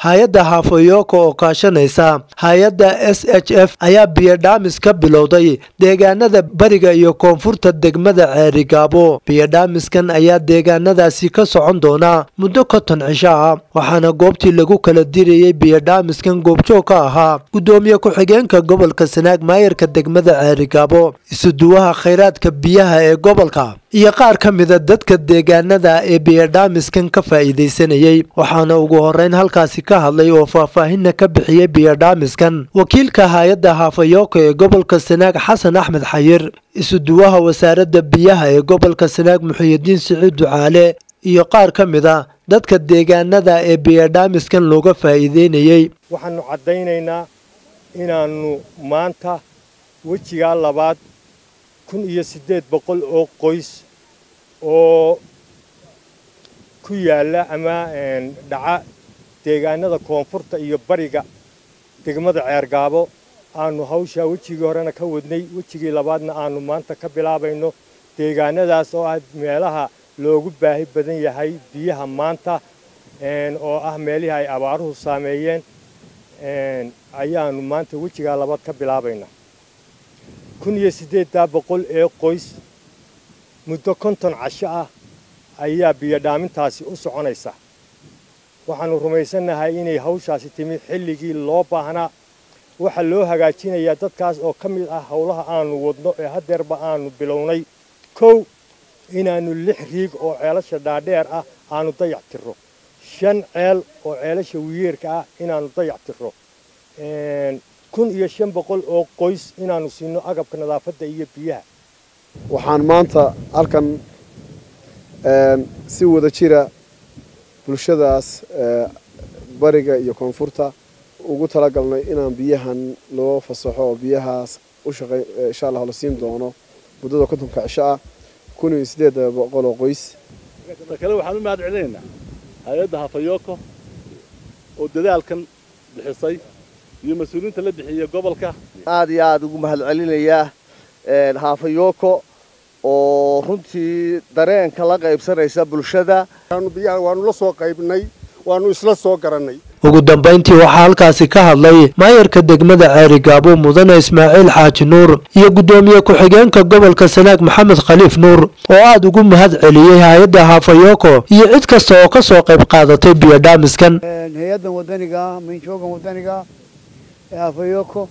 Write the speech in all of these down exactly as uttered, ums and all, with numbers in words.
hay'adda Hafayoko oo kaashanaysa hay'adda S H F ayaa biyo dhaamis ka bilowday deegaanada bariga iyo koonfurta degmada Ceerigaabo. Biyo dhaamiskan ayaa deegaanadaasi ka socon doona muddo konton cisho ah, waxaana goobtii lagu kala diriyay biyo dhaamiskan goobjoog ka ahaa gudoomiye ku-xigeenka gobolka Sanaag, maayarka degmada Ceerigaabo, isuduwaha kheyraadka biyaha ee gobolka iyo qaar ka mid ah dadka deegaanada ee biyo dhaamiskan ka faa'iideysanayay. Waxaana ugu horeyn halkaasi ka hadlay oo faahfaahin ka bixiyay biyo dhaamiskan wakiilka hay'adda Hafayoko ee gobolka Sanaag Xasan Axmed Xayir, isuduwaha wasaaradda biyaha ee gobolka Sanaag Muxyidiin Siciid Ducaale iyo qaar ka mid ah dadka deegaanada ee biyo dhaamiskan looga faa'iideynayay. waxaanu cadaynaynaa inaanu maanta wajiga labaad kun iyo siddeed boqol oo qoys oo ku yaala ama dhaca deegaanada koonfurta iyo bariga degmada Ceerigaabo aanu hawsha wajigii horena ka wadnay, wajigii labaadna aanu maanta ka bilaabayno. deegaanadaas oo ah meelaha loogu baahi badan yahay biyaha maanta oo ah meelaha ay abaaruhu saameeyeen ayaanu maanta wajiga labaad ka bilaabaynaa. kun iyo siddeed boqol ee qoys muddo konton casho ah ayaa biyo dhaamintaasi u soconaysa. waxaanu rumaysanahay inay hawshaasi timi xilligii loo baahnaa. waxa loo hagaajinayaa dadkaas oo ka mid ah hawlaha aanu wadno ee hadeerba aanu bilownay. kow inaanu lix riig oo ceelasha dhaadheer ah aanu dayac tiro, shan ceel oo ceelasha wiyeerka ah inaanu dayac tiro, kun iyo shan boqol oo qoys inaanu siino agabka nadaafadda iyo biyaha. waxaan maanta halkan si wada jira bulshadaas bariga iyo koonfurta ugu talagalnay inaan biyahan loo fasaxo oo biyahaas u shaqay insha Allah la siin doono muddada kontonka cisho ah kun iyo siddeed boqol oo qoys. kale waxaan u mahadcelinaynaa hay'adda Hafayoko oo dadaalkan bixisay iyo mas'uuliyiinta la bixiyay gobolka. aad iyo aad ugu mahadcelinayaa ee Hafayoko oo runtii dareenka la qaybsanaysa bulshada. aanu biyaha waanu la soo qaybnay, waanu isla soo garanay. ugu dambeyntii waxaa halkaasi ka hadlay maayarka degmada Ceerigaabo Mudane Ismaaciil Xaaji Nuur iyo gudoomiye ku-xigeenka gobolka Sanaag Maxamed Khaliif Nuur oo aad ugu mahad celiyay hay'adda Hafayoko iyo cid kasta oo ka soo qayb qaadatay biyo dhaamiskan. hay'adda wadaniga minjooga wadaniga ee Hafayoko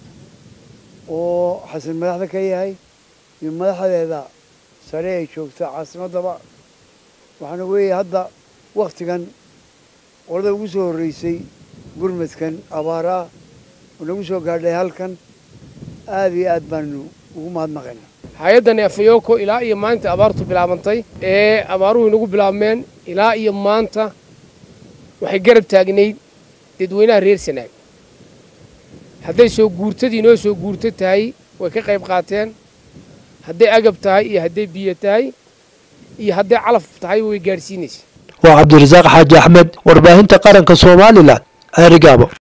oo xasan madaxda ka yahay iyo madaxdeeda sare ay joogto caasimadaba. waxaana weeye hadda waqtigan qorada ugu soo horeysay gurmadkan abaara oo nagu soo gaadhay halkan aad iyo aad baanu ugu mahadnaqaynaa. hay'addan Hafayoko ilaa iyo maanta abaartu bilaabantay ee abaaruhu inagu bilaabmeen ilaa iyo maanta waxay garab taagnayd dadweynaha reer Sanaag. hadday soo guurtadii inoo soo guurto tahay way ka qayb qaateen, hadday agab tahay iyo hadday biyo tahay iyo hadday calaf tahay way gaarsiinaysaa. waa Cabdirasaaq Xaaji Axmed, warbaahinta qaranka Soomaaliland, Ceerigaabo.